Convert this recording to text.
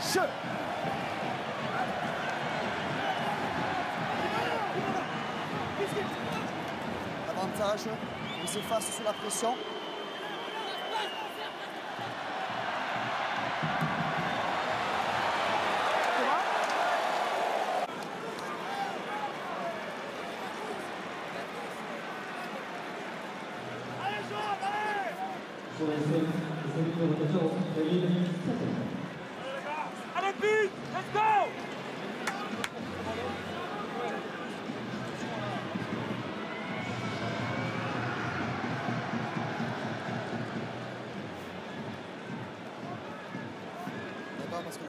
Jeu. Avantage, on s'efface sous la pression. Allez, vite, let's go!